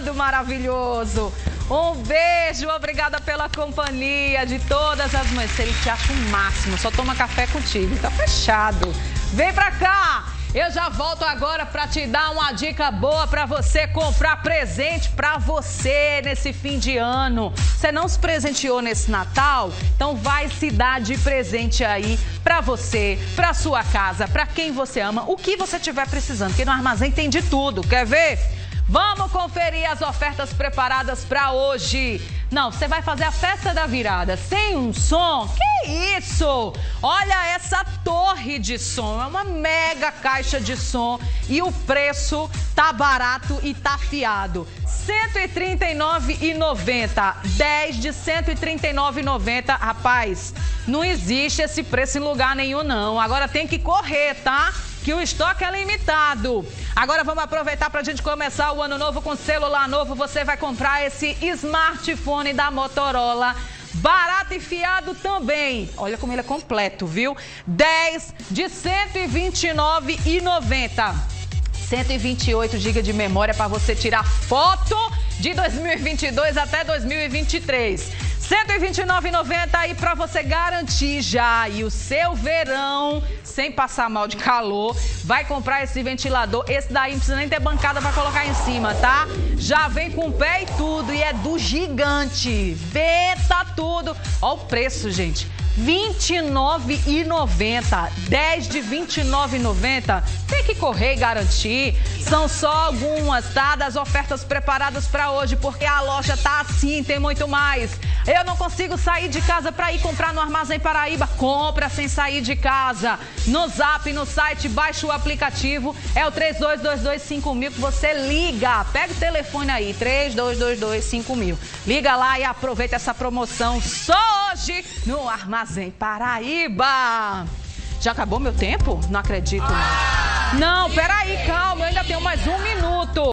chegando, maravilhoso. Um beijo, obrigada pela companhia de todas as mães. Se ele te acha o máximo, só toma café contigo, tá fechado. Vem pra cá. Eu já volto agora para te dar uma dica boa para você comprar presente para você nesse fim de ano. Você não se presenteou nesse Natal? Então vai se dar de presente aí para você, para sua casa, para quem você ama, o que você estiver precisando, porque no Armazém tem de tudo. Quer ver? Vamos conferir as ofertas preparadas para hoje. Não, você vai fazer a festa da virada sem um som? Que isso? Olha essa torre de som, é uma mega caixa de som e o preço tá barato e tá fiado. R$ 139,90, 10 de R$ 139,90. Rapaz, não existe esse preço em lugar nenhum não. Agora tem que correr, tá? Que o estoque é limitado. Agora vamos aproveitar para a gente começar o ano novo com celular novo. Você vai comprar esse smartphone da Motorola. Barato e fiado também. Olha como ele é completo, viu? 10 de R$ 129,90. 128 GB de memória para você tirar foto de 2022 até 2023. R$ 129,90 aí para você garantir já e o seu verão sem passar mal de calor. Vai comprar esse ventilador, esse daí não precisa nem ter bancada para colocar em cima, tá? Já vem com pé e tudo e é do gigante. Beta tudo. Olha o preço, gente. R$ 29,90, 10 de R$ 29,90. Tem que correr e garantir. São só algumas, tá? Das ofertas preparadas para hoje, porque a loja tá assim, tem muito mais. Eu não consigo sair de casa para ir comprar no Armazém Paraíba. Compra sem sair de casa. No Zap, no site, baixa o aplicativo. É o 32225000 que você liga. Pega o telefone aí, 32225000. Liga lá e aproveita essa promoção só hoje no Armazém Paraíba. Já acabou meu tempo? Não acredito. Não, peraí, calma, eu ainda tenho mais um minuto.